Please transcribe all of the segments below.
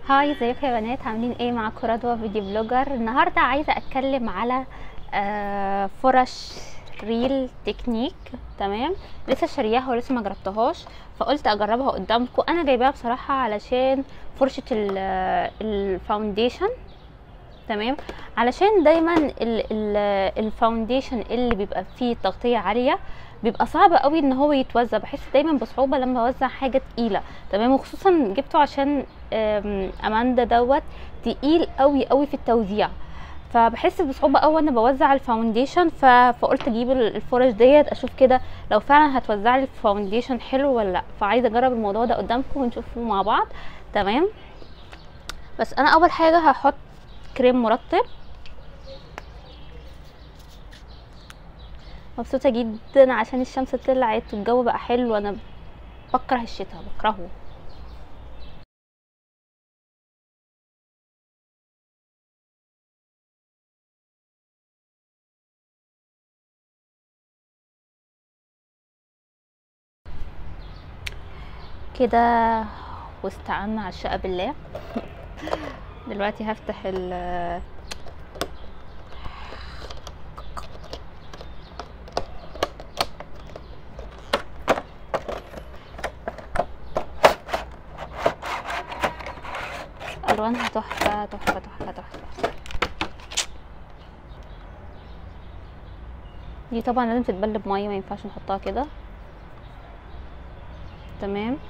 هاي، ازيكم يا بنات؟ عاملين ايه؟ معاكم رضوى فيديو بلوجر. النهارده عايزه اتكلم على فرش ريل تكنيك. تمام، لسه شارياها ولسه ما جربتهاش، فقلت اجربها قدامكم. انا جايباها بصراحه علشان فرشه الفاونديشن. تمام، علشان دايما الفاونديشن اللي بيبقى فيه تغطيه عاليه بيبقى صعب قوي ان هو يتوزع. بحس دايما بصعوبه لما اوزع حاجه تقيله. تمام، وخصوصا جبته عشان اماندا تقيل قوي قوي في التوزيع، فبحس بصعوبه قوي وانا بوزع الفاونديشن. فقلت اجيب الفرش ديت اشوف كده لو فعلا هتوزع لي الفاونديشن حلو ولا لا. فعايزه اجرب الموضوع ده قدامكم ونشوفه مع بعض. تمام، بس انا اول حاجه هحط كريم مرطب. مبسوطه جدا عشان الشمس طلعت والجو بقى حلو. انا بكره الشتاء، بكرهه. كده واستعنا على الشقه بالله. دلوقتي هفتح الوانها تحفه تحفه تحفه تحفه. دي طبعا لازم تتبل بميه، ما ينفعش نحطها كده. تمام،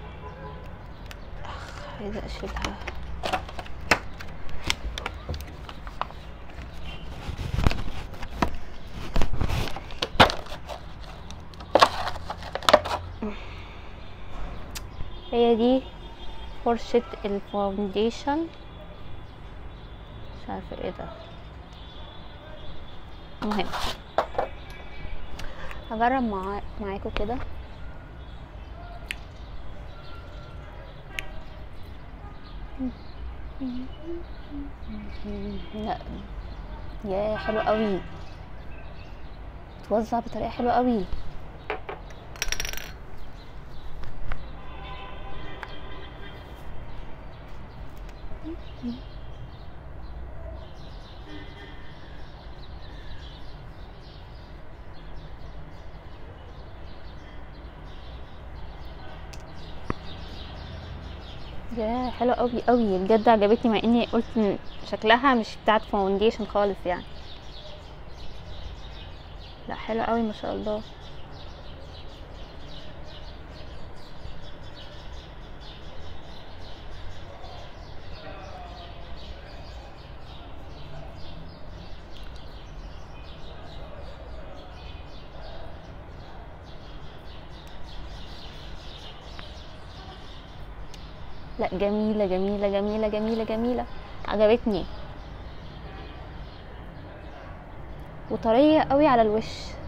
عايزه اشيلها. هي دي فرشة الفاونديشن، مش عارفه ايه ده. المهم هجرب معاكم كده. لا، يا حلو قوي، توزع بطريقه حلوه قوي. يا حلو قوي قوي بجد، عجبتني، مع اني قلت إن شكلها مش بتاعت فاونديشن خالص يعني. لا، حلو قوي ما شاء الله. لا، جميله جميله جميله جميله جميله، عجبتني وطريه قوي على الوش.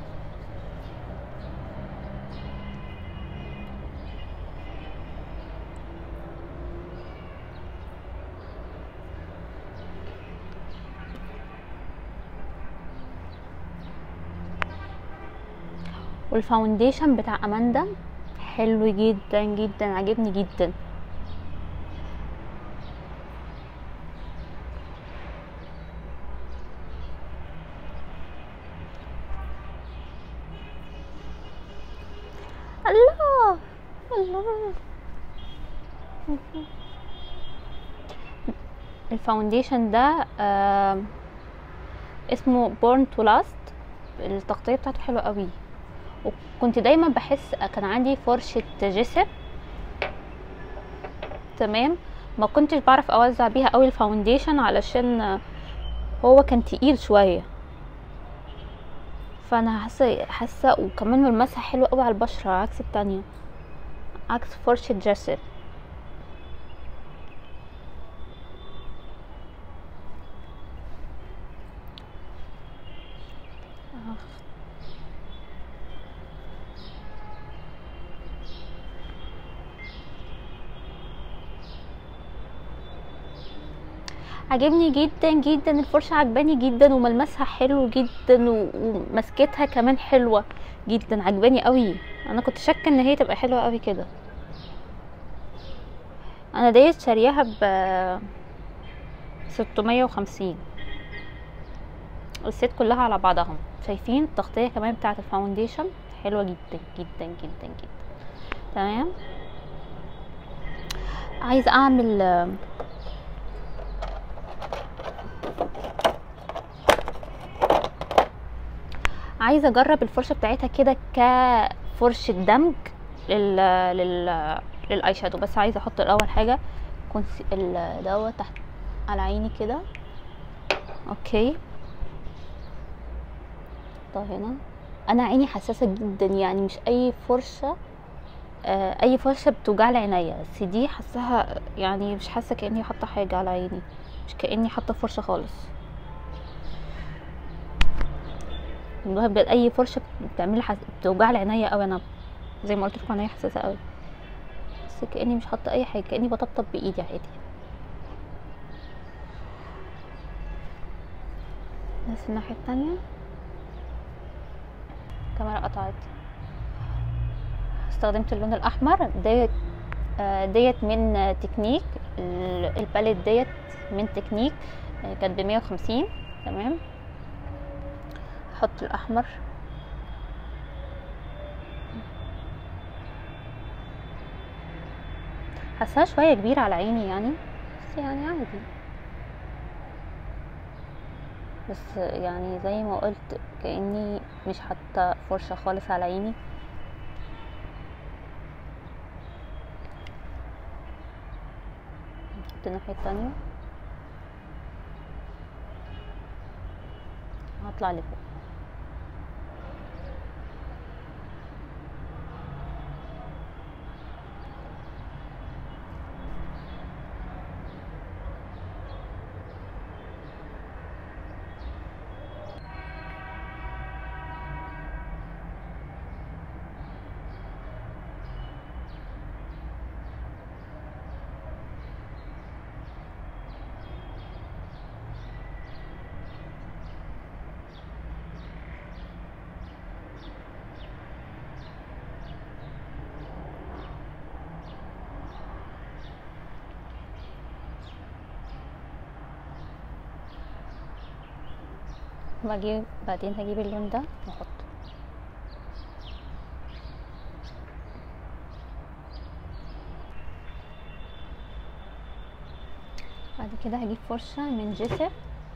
والفاونديشن بتاع اماندا حلو جدا جدا، عجبني جدا. الله الله. الفاونديشن ده اسمه بورن تو لاست. التغطيه بتاعته حلوه قوي، وكنت دايما بحس كان عندي فرشه جسم. تمام، ما كنتش بعرف اوزع بيها قوي الفاونديشن علشان هو كان تقيل شويه. فانا حاسه وكمان ملمسها حلو قوي على البشره، عكس التانية، عكس فرشه جسم. عجبني جدا جدا الفرشه، عجباني جدا وملمسها حلو جدا ومسكتها كمان حلوه جدا، عجباني قوي. انا كنت شاكه ان هي تبقى حلوه قوي كده. انا ديت شارياها 650. الست كلها على بعضهم. شايفين التغطية كمان بتاعة الفاونديشن حلوة جدا جدا جدا جدا. تمام. عايزة اعمل عايزة اجرب الفرشة بتاعتها كده كفرشة دمج لل للاي شادو. بس عايزة احط الاول حاجة دوت تحت على عيني كده. اوكي. طيب هنا انا عيني حساسة جدا، يعني مش اي فرشة اي فرشة بتوجع لي عينيا، بس دي حاساها يعني مش حاسة كأني حاطة حاجة على عيني، مش كأني حاطة فرشة خالص. والله بجد اي فرشة بتعمل بتوجع لي عينيا قوي. انا زي ما قلت لكم عينيا حساسة قوي، بس كأني مش حاطة اي حاجة، كأني بطبطب بايدي عادي. بس الناحية التانية الكاميرا قطعت. استخدمت اللون الاحمر ديت من تكنيك. الباليت ديت من تكنيك كانت ب150. تمام. احط الاحمر. حاساها شويه كبيره على عيني يعني، بس يعني عادي. بس يعني زي ما قلت كأني مش حاطه فرشه خالص على عيني. نحط الناحيه التانية. هطلع لفوق. بعدين هجيب اللون ده واحطه. بعد كده هجيب فرشة من جيسر.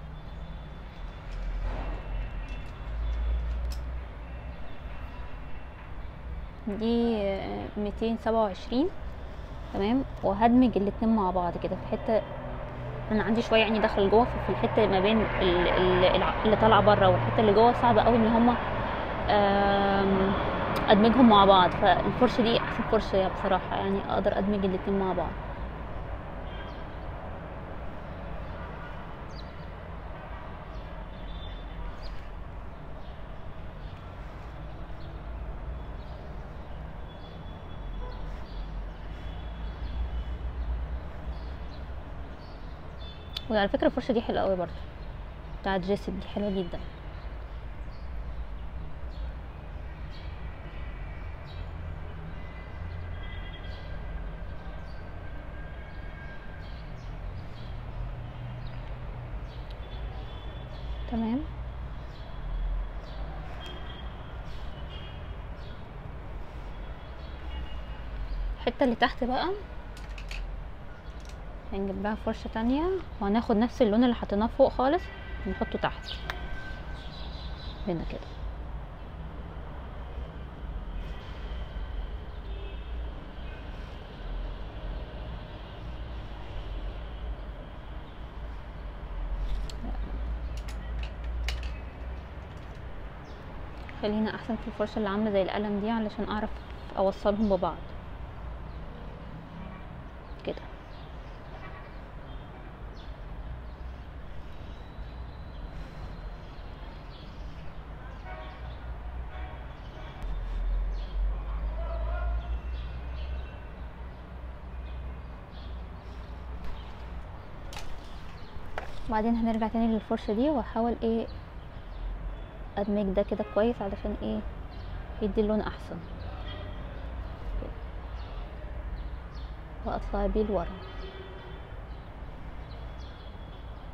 دي 227. تمام. وهدمج الاتنين مع بعض كده في حتة. انا عندي شويه عيني داخله لجوه، في الحته ما بين اللي طالعه بره والحته اللي جوه صعبه قوي ان هما ادمجهم مع بعض. فالفرشه دي احسن فرشه بصراحه، يعني اقدر ادمج الاتنين مع بعض. وعلى فكره الفرشه دي حلوه قوي برضو، بتاعت جيسي دي حلوه جدا. تمام. الحته اللي تحت بقى هنجيب لها فرشه تانية، وهناخد نفس اللون اللي حطيناه فوق خالص نحطه تحت هنا كده. خلينا احسن في الفرشه اللي عامله زي القلم دي علشان اعرف اوصلهم ببعض كده. وبعدين هنرجع تاني للفرشه دي واحاول ادمج ده كده كويس علشان يدي اللون احسن واطلع بيه لورا.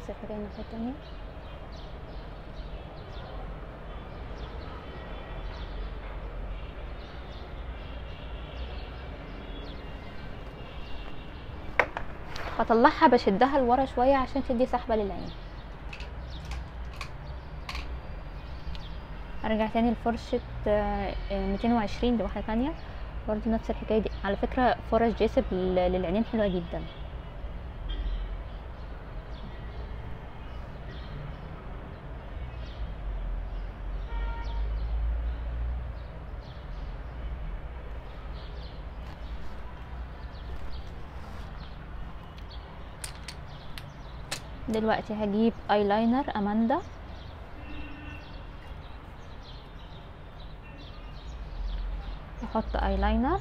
نفس الحكايه الناحيه التانية. هطلعها بشدها لورا شويه عشان تدي سحبه للعين. ارجع تاني لفرشه 220 دي واحده تانية برضو نفس الحكايه دي. على فكره فرش جيسب للعينين حلوه جدا. دلوقتي هجيب ايلاينر اماندا، احط ايلاينر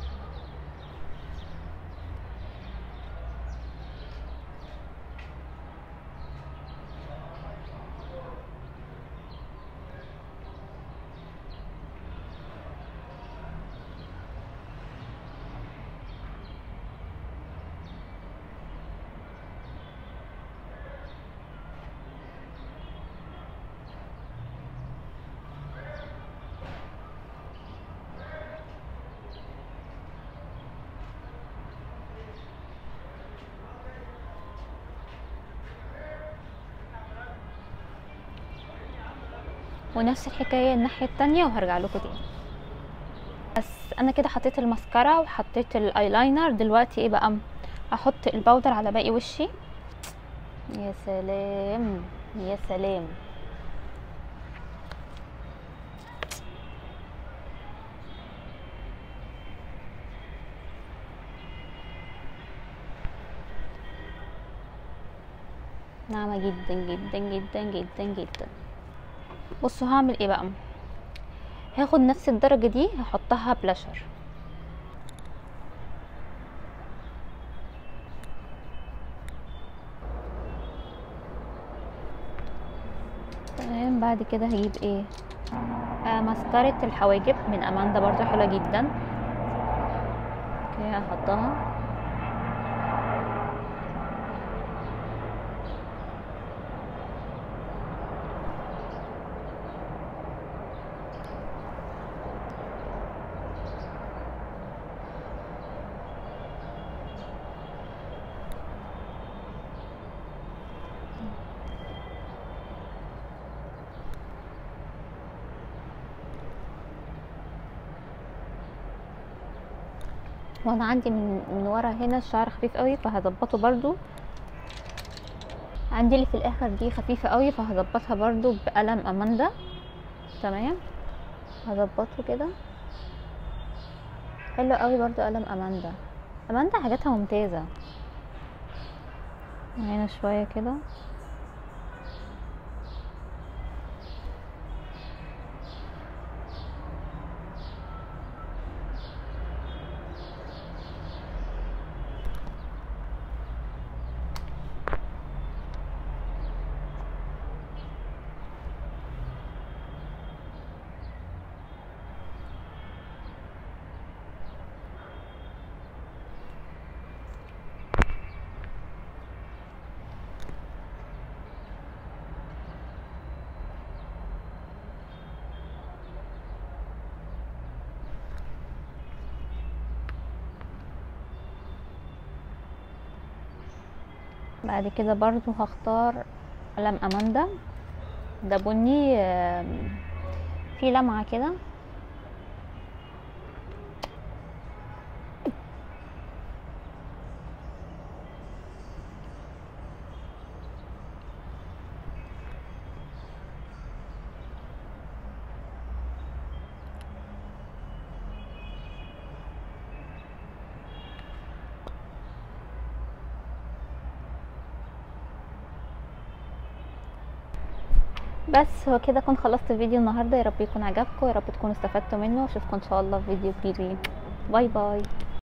ونفس الحكايه الناحيه التانية وهرجع لكم تاني. بس انا كده حطيت الماسكارا وحطيت الايلاينر. دلوقتي ايه بقى؟ احط الباودر على باقي وشي. يا سلام يا سلام. ناعمه جدا جدا جدا جدا جدا. بصوا هعمل ايه بقى؟ هاخد نفس الدرجه دي هحطها بلاشر. تمام. بعد كده هجيب ايه؟ ماسكارة الحواجب من اماندا برضو حلوه جدا. اوكي هحطها. وانا عندي من ورا هنا الشعر خفيف قوي فهظبطه برضو. عندي اللي في الاخر دي خفيفه قوي فهظبطها برضو بقلم اماندا. تمام. هظبطه كده حلو قوي برضو قلم اماندا. اماندا حاجاتها ممتازه. هنا شويه كده. بعد كده برضو هختار قلم اماندا ده بني فيه لمعة كده. بس هو كده كنت خلصت الفيديو النهارده. يا رب يكون عجبكم، يا رب تكونوا استفدتوا منه. اشوفكم ان شاء الله في فيديو جديد. باي باي.